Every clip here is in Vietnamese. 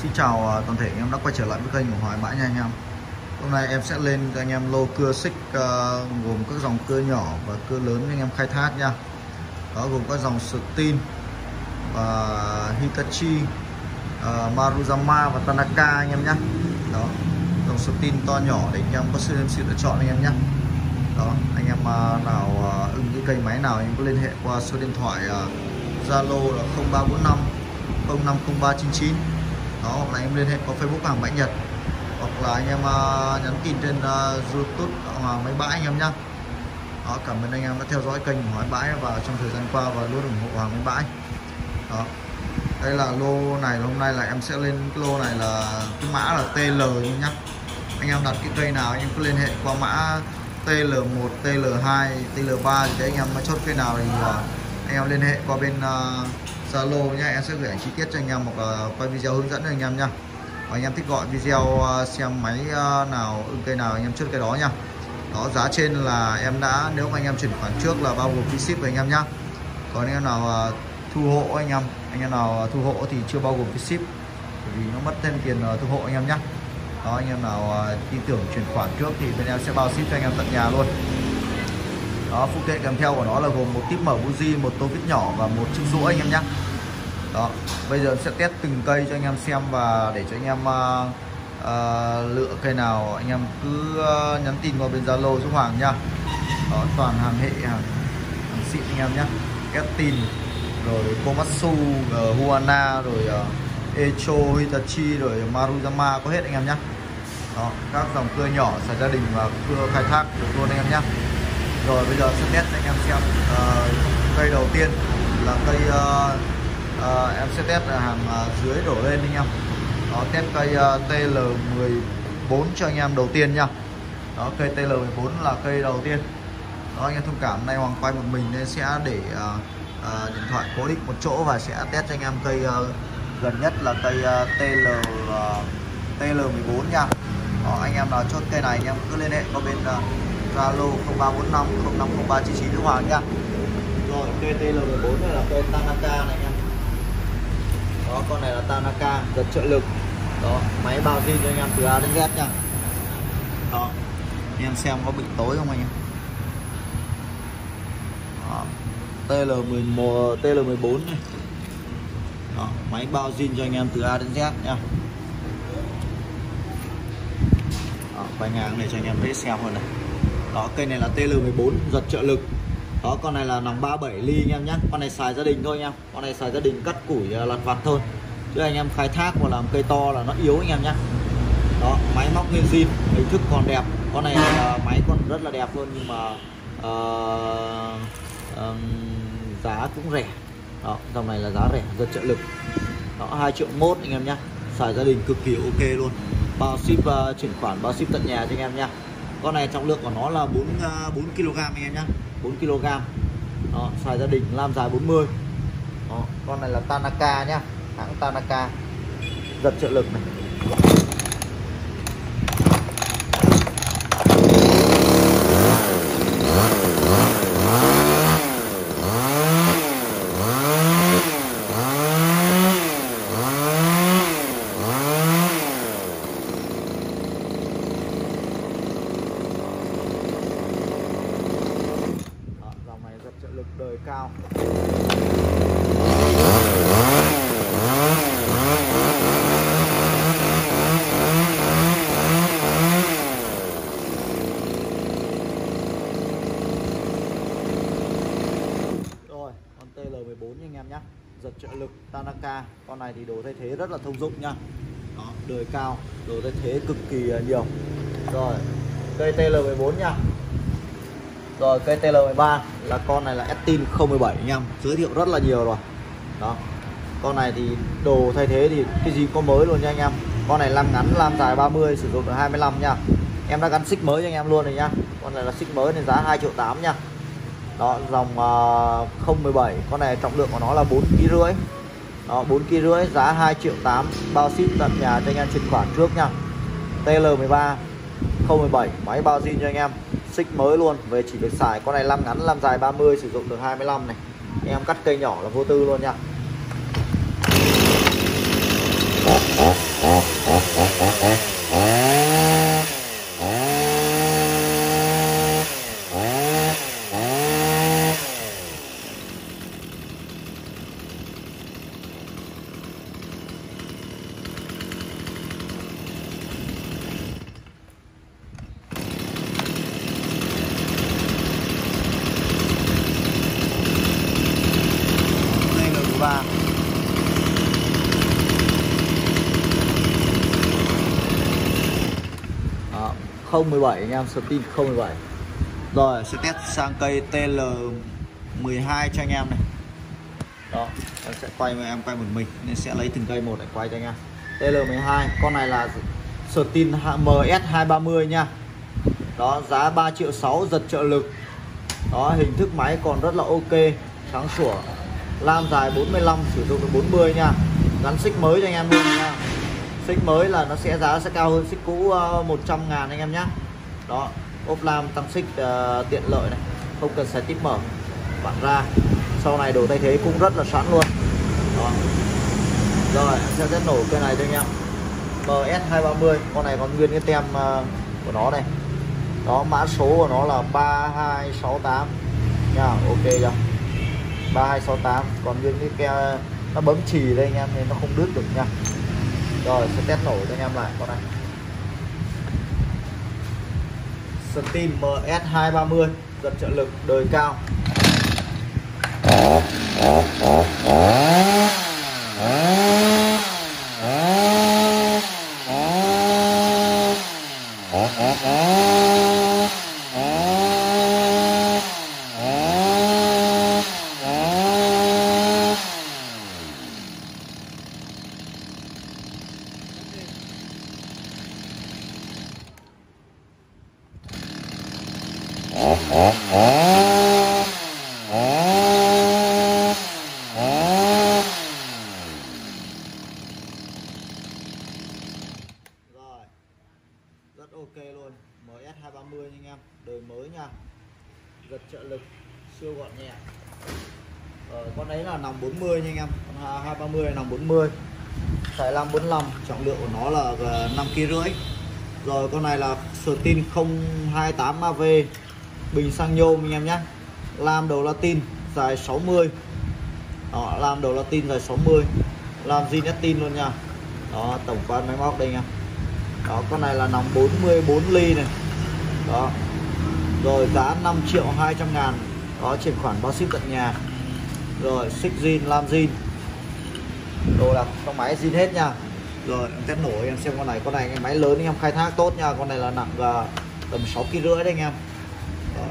Xin chào toàn thể anh em đã quay trở lại với kênh của Hoài Bãi nha anh em. Hôm nay em sẽ lên cho anh em lô cưa xích gồm các dòng cưa nhỏ và cưa lớn cho anh em khai thác nha. Đó gồm các dòng Stin, Hitachi, Maruyama và Tanaka anh em nhé. Đó, dòng Stin to nhỏ để anh em có sự lựa chọn anh em nhé. Đó, anh em nào ưng cái cây máy nào anh em có liên hệ qua số điện thoại Zalo là 0345 050399. Đó, hoặc là em liên hệ qua Facebook Hàng Bãi Nhật, hoặc là anh em nhắn tin trên YouTube Hoàng Máy Bãi anh em nhé. Đó, cảm ơn anh em đã theo dõi kênh của Hoàng Máy Bãi và trong thời gian qua và luôn ủng hộ Hoàng Máy Bãi. Đó, đây là lô này, hôm nay là em sẽ lên cái lô này là cái mã là TL nhé. Anh em đặt cái cây nào anh em cứ liên hệ qua mã TL1, TL2, TL3 thì đấy anh em mới chốt cây nào thì anh em liên hệ qua bên Zalo nhé, em sẽ gửi ảnh chi tiết cho anh em hoặc là quay video hướng dẫn cho anh em nha. Và anh em thích gọi video xem máy nào ưng cây nào anh em chốt cái đó nha. Đó, giá trên là em đã, nếu mà anh em chuyển khoản trước là bao gồm phí ship của anh em nhá. Còn anh em nào thu hộ anh em nào thu hộ thì chưa bao gồm phí ship, bởi vì nó mất thêm tiền thu hộ anh em nhé. Đó, anh em nào tin tưởng chuyển khoản trước thì bên em sẽ bao ship cho anh em tận nhà luôn. Đó, phụ kiện kèm theo của nó là gồm một típ mở buji, một tô vít nhỏ và một chiếc rũa anh em nhé. Đó, bây giờ em sẽ test từng cây cho anh em xem và để cho anh em lựa cây nào anh em cứ nhắn tin qua bên Zalo giúp Hoàng nha. Đó, toàn hàng hệ hàng xịn anh em nhé. Estin, rồi Komatsu, Huana, rồi Echo, Hitachi, rồi Maruyama có hết anh em nhé. Đó, các dòng cưa nhỏ xài gia đình và cưa khai thác được luôn anh em nhé. Rồi bây giờ sẽ test cho anh em xem cây đầu tiên là cây em sẽ test là hàng dưới đổ lên anh em. Đó, test cây TL14 cho anh em đầu tiên nha. Đó, cây TL14 là cây đầu tiên. Đó, anh em thông cảm, nay Hoàng quay một mình nên sẽ để điện thoại cố định một chỗ và sẽ test cho anh em cây gần nhất là cây TL14 nha. Đó, anh em nào chốt cây này anh em cứ liên hệ qua bên Zalo 0345 050399 với Hoàng nha. Rồi, cây TL14 này là cây Tanaka này anh em. Đó, con này là Tanaka giật trợ lực. Đó, máy bao zin cho anh em từ A đến Z nha. Đó, anh em xem có bị tối không anh em. Đó, TL14 này. Đó, máy bao zin cho anh em từ A đến Z nha. Đó, quay ngang này cho anh em dễ xem hơn này. Đó, cây này là TL14 giật trợ lực. Đó, con này là nòng 37 ly anh em nhé. Con này xài gia đình thôi anh em. Con này xài gia đình cắt củi lặt vặt thôi. Chứ anh em khai thác hoặc làm cây to là nó yếu anh em nhé. Đó, máy móc nguyên zin, hình thức còn đẹp. Con này máy còn rất là đẹp luôn nhưng mà giá cũng rẻ. Đó, dòng này là giá rẻ, giật trợ lực. Đó, 2,1 triệu anh em nhé. Xài gia đình cực kỳ ok luôn. Bao ship chuyển khoản, bao ship tận nhà cho anh em nha. Con này trọng lượng của nó là 4 kg anh em nhé, 4 kg. Đó, xài gia đình, lam dài 40. Đó, con này là Tanaka nhá, hãng Tanaka giật trợ lực này. Trợ lực đời cao. Rồi, con TL14 anh em nhé, giật trợ lực Tanaka. Con này thì đồ thay thế rất là thông dụng nha. Đó, đời cao, đồ thay thế cực kỳ nhiều. Rồi, cây TL14 nha. Rồi, cây TL13 là con này là Estin 017 anh em, giới thiệu rất là nhiều rồi. Đó, con này thì đồ thay thế thì cái gì có mới luôn nha anh em. Con này lam ngắn, lam dài 30, sử dụng được 25 nha. Em đã gắn xích mới cho anh em luôn này nhá. Con này là xích mới nên giá 2,8 triệu nha. Đó, dòng 017, con này trọng lượng của nó là 4,5 kg. Đó, 4,5 kg, giá 2,8 triệu, bao ship tận nhà cho anh em chuyển khoản trước nha. TL13 017, máy bao zin cho anh em, xích mới luôn, về chỉ việc xài. Con này lam ngắn, lam dài 30, sử dụng được 25 này. Anh em cắt cây nhỏ là vô tư luôn nha. 017 anh em, Stin 017. Rồi sẽ test sang cây TL12 cho anh em này. Đó, em sẽ quay với em quay một mình nên sẽ lấy từng cây một để quay cho anh em. TL12, con này là Stin MS230 nha. Đó, giá 3,6 triệu, giật trợ lực. Đó, hình thức máy còn rất là ok, sáng sủa. Lam dài 45, sử dụng được 40 nha. Gắn xích mới cho anh em luôn nha. Xích mới là nó sẽ giá sẽ cao hơn xích cũ 100.000 anh em nhé. Đó, ốp lam tăng xích tiện lợi này, không cần xài tiếp mở bạn ra. Sau này đồ thay thế cũng rất là sẵn luôn. Đó. Rồi em sẽ nổ cây này cho anh em. MS230, con này còn nguyên cái tem của nó này. Đó, mã số của nó là 3268 nha, ok chưa? 3268, còn nguyên cái ke nó bấm chì đây anh em nên nó không đứt được nha. Rồi sẽ test nổ cho anh em lại con này. Stin MS230, giật trợ lực đời cao. Rất ok luôn, MS230 anh em, đời mới nha, giật trợ lực siêu gọn nhẹ. Con đấy là nòng 40 nha anh em, con 230 nòng 40, xài 545, trọng lượng của nó là 5,5 kg. Rồi con này là Stin 028 AV, bình xăng nhôm anh em nhé. Lam đầu Latin dài 60. Đó, lam đầu Latin dài 60, làm zin tin luôn nha. Đó, tổng quan máy móc đây anh em. Đó, con này là nòng 44 ly này. Đó. Rồi giá 5.200.000. Đó, chuyển khoản bao ship tận nhà. Rồi xích zin, lam zin. Đồ là trong máy zin hết nha. Rồi em test nổ em xem con này cái máy lớn anh em khai thác tốt nha. Con này là nặng tầm 6,5 kg đấy anh em. Đó.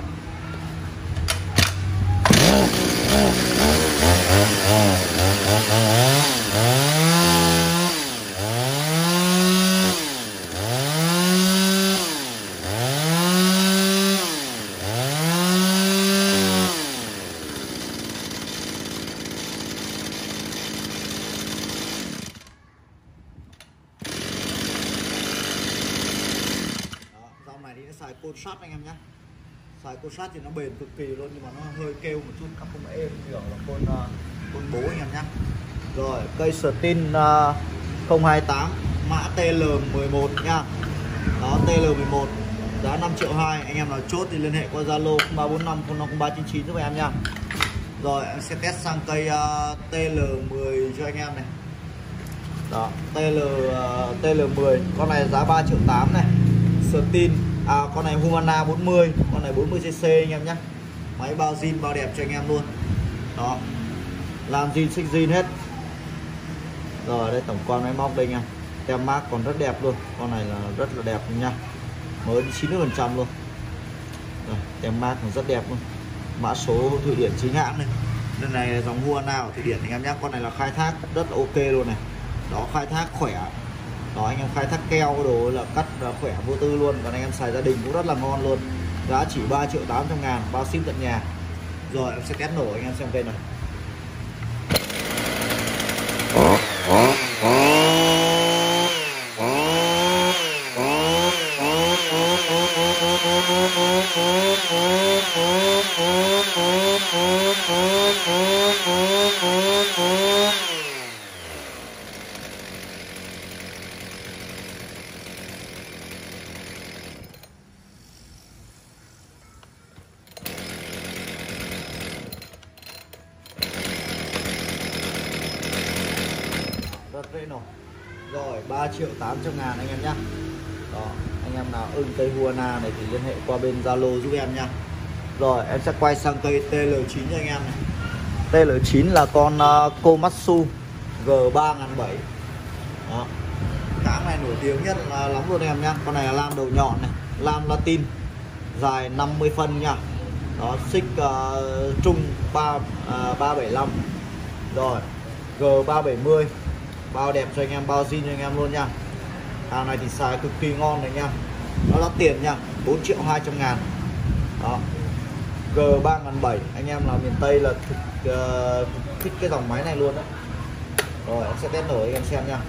Dòng này thì nó xài côn sắt anh em nhé. Xài côn sắt thì nó bền cực kỳ luôn, nhưng mà nó hơi kêu một chút, nó không êm như là côn bố anh em nhé. Rồi cây Stin 028 mã TL11 nha. Đó, TL11 giá 5,2 triệu. Anh em nào chốt thì liên hệ qua Zalo 0345 050399 giúp em nha. Rồi em sẽ test sang cây TL10 cho anh em này. Đó, TL10, con này giá 3,8 triệu này. Stin con này Humana 40, con này 40cc anh em nhé. Máy bao zin bao đẹp cho anh em luôn. Đó, làm zin xích zin hết. Rồi đây tổng quan máy móc đây nha. Tem mác còn rất đẹp luôn, con này là rất là đẹp nha, mới 90% luôn. Rồi, tem mác còn rất đẹp luôn. Mã số Thụy Điển chính hãng này. Đây này là dòng Humana của Thụy Điển anh em nhé. Con này là khai thác rất là ok luôn này. Đó, khai thác khỏe. Đó, anh em khai thác keo đồ là cắt khỏe vô tư luôn. Còn anh em xài gia đình cũng rất là ngon luôn. Giá chỉ 3,8 triệu, bao ship tận nhà. Rồi em sẽ test nổ anh em xem cây này. Rất dễ nổ. Rồi 3,8 triệu anh em nhé. Đó, anh em nào ưng cây Humana này thì liên hệ qua bên Zalo giúp em nha. Rồi em sẽ quay sang cây TL9 cho anh em này. TL9 là con Komatsu G3007. Đó, hãng này nổi tiếng nhất là lắm luôn em nhá. Con này là lam đầu nhọn này, lam Latin dài 50 phân nha. Đó, xích trung 375. Rồi G370, bao đẹp cho anh em, bao zin cho anh em luôn nha. Hàng này thì xài cực kỳ ngon này nha. Nó là tiền nha, 4.200.000. Đó, G3007, anh em là miền Tây là thích cái dòng máy này luôn đó. Rồi em sẽ test nổi anh em xem nha.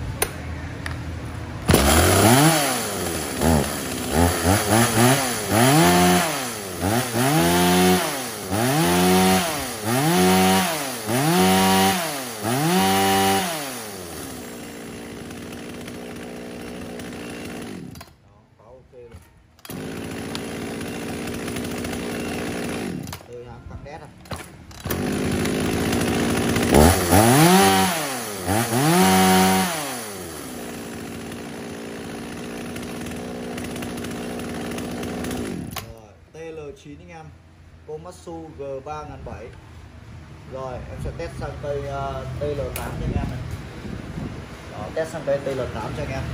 TL9 anh em, Komatsu G3007. Rồi em sẽ test sang cây TL8 cho anh em này. Đó, test sang cây TL8 cho anh em.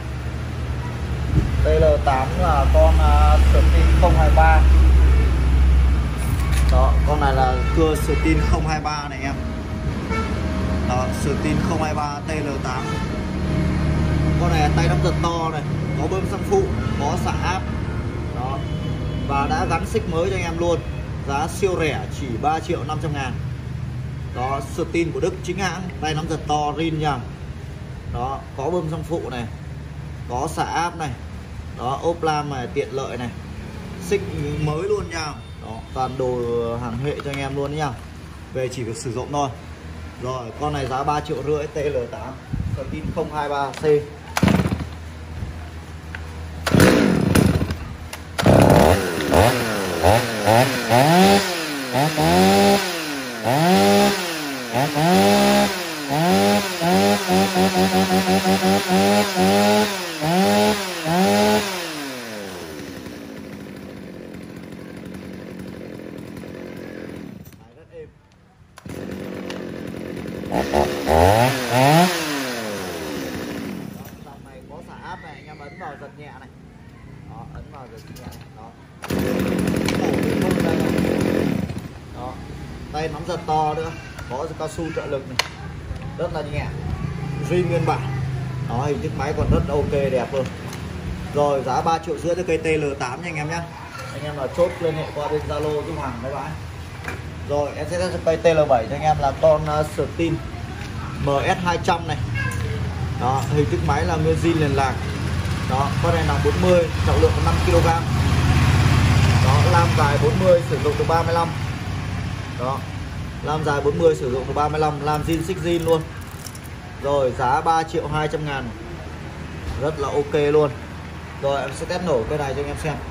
TL8 là con Stin 023. Đó, con này là cưa Stin 023 này em. Đó, Stin 023 TL8. Con này tay nắm giật to này, có bơm xăng phụ, có xả áp. Đó, và đã gắn xích mới cho anh em luôn. Giá siêu rẻ, chỉ 3.500.000. Đó, Stin của Đức chính hãng, tay nắm giật to, rin nha. Đó, có bơm xăng phụ này, có xả áp này. Đó, ốp lam này, tiện lợi này, xích mới luôn nha. Đó, toàn đồ hàng nghệ cho anh em luôn nha. Về chỉ việc sử dụng thôi. Rồi, con này giá 3.500.000 TL8 Stin 023C. Dòng này có xả áp này, anh em ấn vào giật nhẹ này. Đó, ấn vào giật nhẹ này. Đó. Đó, tay nắm giật to nữa, có cao su trợ lực này, rất là nhẹ, zin nguyên bản. Đó, hình thức máy còn rất ok đẹp luôn. Rồi giá 3.500.000 cho cây TL8 nha anh em nhé. Anh em là chốt liên hệ qua bên Zalo giúp hàng bye bye. Rồi em sẽ cho cây TL7 cho anh em là con Stin MS200 này. Đó, hình thức máy là nguyên zin liền lạc. Đó, con này nặng 40, trọng lượng 5 kg. Đó, lam dài 40, sử dụng được 35. Đó, lam dài 40, sử dụng được 35, lam zin xích zin luôn. Rồi giá 3.200.000, rất là ok luôn. Rồi em sẽ test nổ cái này cho anh em xem.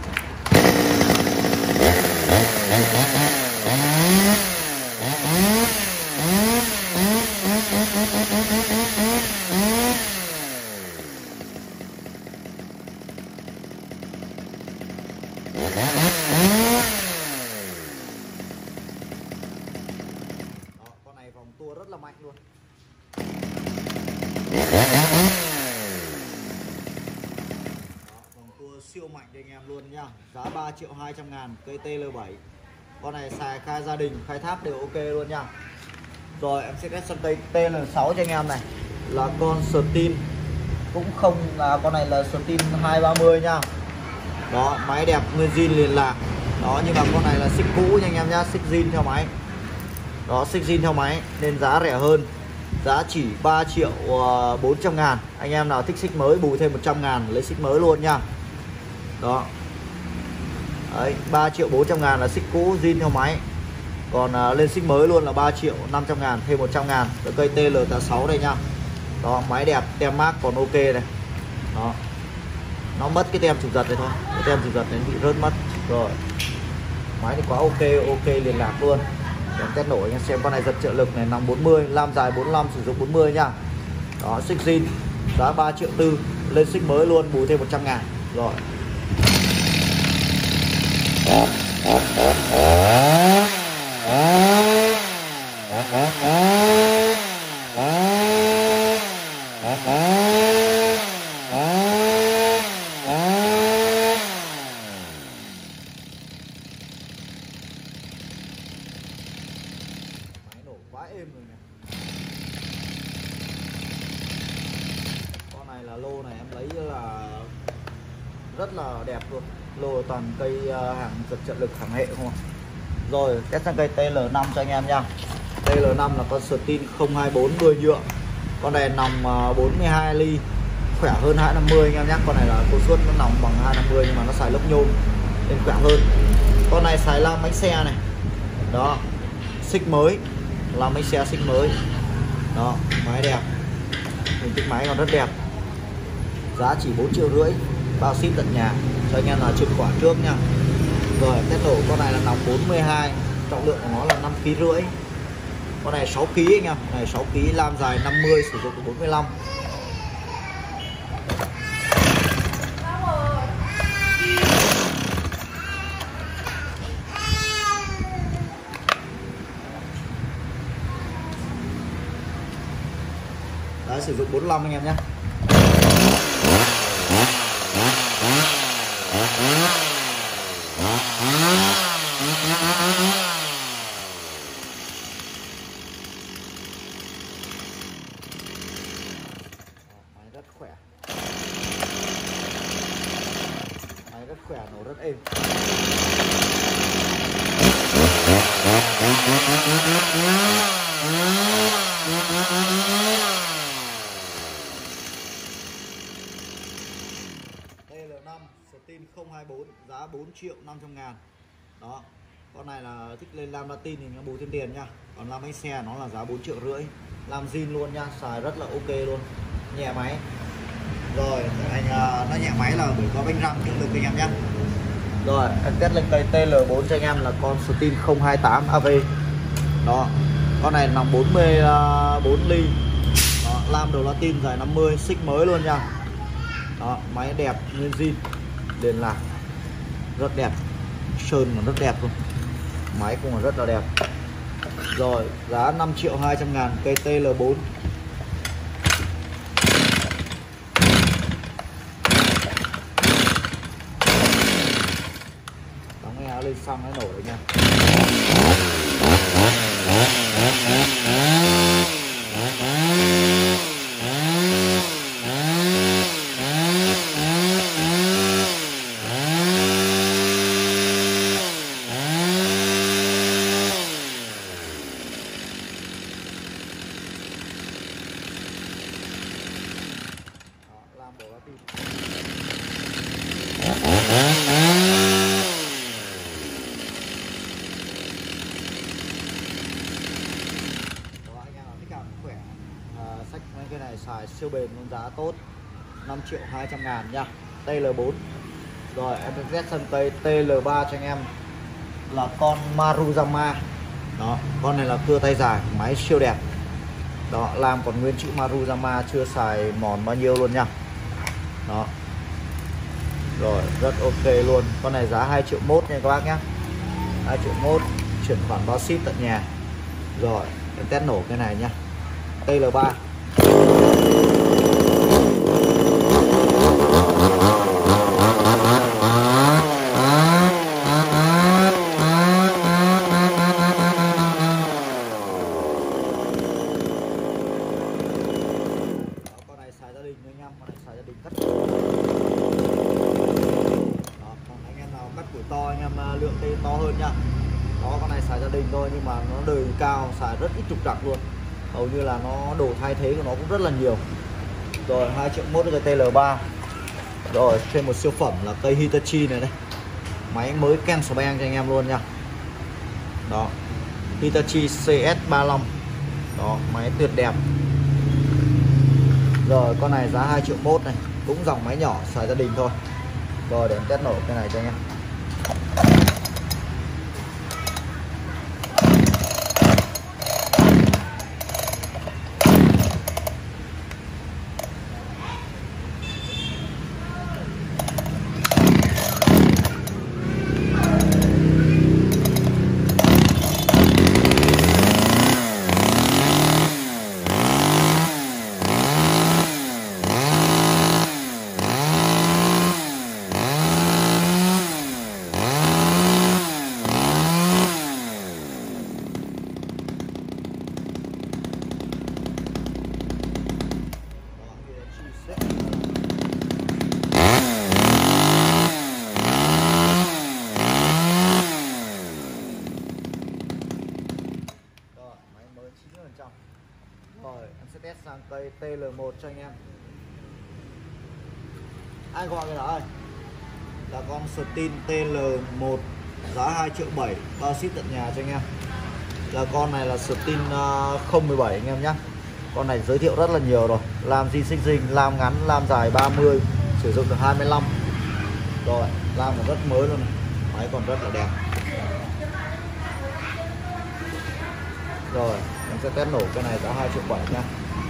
Đó, con này vòng tua rất là mạnh luôn. Vòng tua siêu mạnh cho anh em luôn nha. Giá 3.200.000 cây TL7. Con này xài khai gia đình, khai thác đều ok luôn nha. Rồi em sẽ test sang cây TL6 cho anh em này. Là con Stin, cũng không là con này là Stin 230 nha. Đó, máy đẹp nguyên zin liền lạc. Đó, nhưng mà con này là xích cũ nha anh em nhá, xích zin theo máy. Đó, xích zin theo máy nên giá rẻ hơn. Giá chỉ 3.400.000. Anh em nào thích xích mới bù thêm 100.000 lấy xích mới luôn nha. Đó. Đấy, 3.400.000 là xích cũ zin theo máy. Còn lên xích mới luôn là 3.500.000 thêm 100.000. Cái cây TL6 đây nha. Đó, máy đẹp, tem mác còn ok này. Đó. Nó mất cái tem chụp giật này thôi. Cái tem chụp giật này bị rớt mất. Rồi. Máy thì quá ok liền lạc luôn. Em test nổi anh em xem, con này giật trợ lực này nằm 40, lam dài 45, sử dụng 40 nha. Đó, xích zin, giá 3.400.000, lên xích mới luôn bù thêm 100.000. Rồi. rất là đẹp luôn. Lô toàn cây hàng giật trợ lực hàng hệ không ạ. Rồi test sang cây TL5 cho anh em nha. TL5 là con Stin 024 đuôi nhựa. Con này nòng 42 ly, khỏe hơn 250 anh em nhé. Con này là công suất nó nòng bằng 250 nhưng mà nó xài lốc nhôm nên khỏe hơn. Con này xài lam bánh xe này. Đó, xích mới, lam bánh xe xích mới. Đó, máy đẹp. Hình thức máy còn rất đẹp. Giá chỉ 4,5 triệu, bao ship tận nhà cho anh em là chuyển khoản trước nha. Rồi test nổ con này là nòng 42, trọng lượng của nó là 5,5 kg. Con này 6 kg anh em, này 6 kg, lam dài 50, sử dụng 45. Đấy, sử dụng 45 anh em nhé. Máy rất khỏe. Máy rất khỏe, nổ rất êm. TL5 Stin 024, giá 4.500.000. Đó, con này là thích lên lam latin thì nó bù thêm tiền nha. Còn lam bánh xe nó là giá 4,5 triệu. Làm zin luôn nha, xài rất là ok luôn, nhẹ máy. Rồi anh nó nhẹ máy là bởi có bánh răng trợ lực anh em nhé. Rồi em test lên cây TL4 cho anh em là con Stin 028 AV. Đó, con này nòng 44 ly. Đó, lam đầu latin dài 50, xích mới luôn nha. Đó, máy đẹp nguyên zin, liền lạc rất đẹp, sơn còn rất đẹp luôn, máy cũng còn rất là đẹp. Rồi giá 5.200.000 cây TL4. Đóng nghe áo lên xăng nó nổ đấy nha. Làm bộ lá tim. Đó, anh em thích cảm khỏe. Sách mấy cái này xài siêu bền luôn, giá tốt, 5.200.000 nha. TL4. Rồi em sẽ sân cây TL3 cho anh em là con Maruzama. Đó, con này là cưa tay dài, máy siêu đẹp. Đó, làm còn nguyên chữ Maruzama, chưa xài mòn bao nhiêu luôn nha. Đó. Rồi rất ok luôn. Con này giá 2,1 triệu nha các bác nhé. 2,1 triệu, chuyển khoản bao ship tận nhà. Rồi em test nổ cái này nhá. TL3. Con này xài gia đình anh em, con này xài gia đình cắt. Đó, còn anh em nào cắt củi to anh em lượng cây to hơn nha. Đó, con này xài gia đình thôi nhưng mà nó đời cao, xài rất ít trục trặc luôn. Hầu như là nó đồ thay thế của nó cũng rất là nhiều. Rồi 2,1 triệu cái TL3. Rồi thêm một siêu phẩm là cây Hitachi này đây. Máy mới ken sờ beng cho anh em luôn nha. Đó, Hitachi CS35. Đó, máy tuyệt đẹp. Rồi con này giá 2,1 triệu này, cũng dòng máy nhỏ xài gia đình thôi. Rồi để em test nổ cái này cho anh em. cây TL1 cho anh em. Ai gọi cái đó ơi, là con Stin TL1 giá 2,7 triệu, bao ship tận nhà cho anh em. Là con này là Stin 017 anh em nhé. Con này giới thiệu rất là nhiều rồi, làm gì xinh xinh, làm ngắn làm dài 30, sử dụng được 25 rồi, làm còn rất mới luôn này. Máy còn rất là đẹp. Rồi em sẽ test nổ cái này giá 2,7 triệu nha.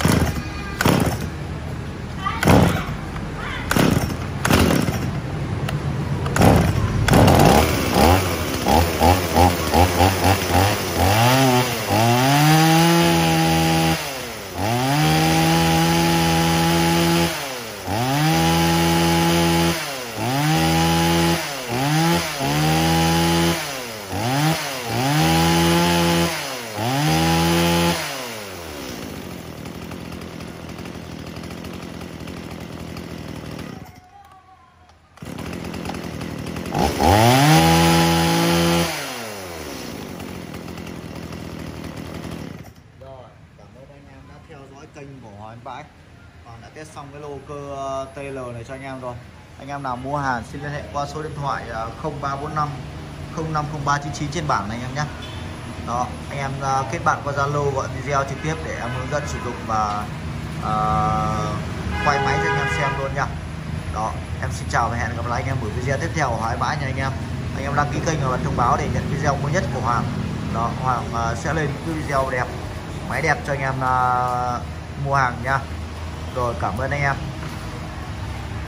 Theo dõi kênh của Hoàng Anh Bãi, Hoàng đã test xong cái lô cơ TL này cho anh em rồi. Anh em nào mua hàng xin liên hệ qua số điện thoại 0345 050399 trên bảng này anh em nhé. Đó, anh em kết bạn qua Zalo gọi video trực tiếp để em hướng dẫn sử dụng và quay máy cho anh em xem luôn nha. Đó, em xin chào và hẹn gặp lại anh em buổi video tiếp theo của Hoàng Anh Bãi nha anh em. Anh em đăng ký kênh và bật thông báo để nhận video mới nhất của Hoàng. Đó, Hoàng sẽ lên những video đẹp, máy đẹp cho anh em mua hàng nha. Rồi, cảm ơn anh em.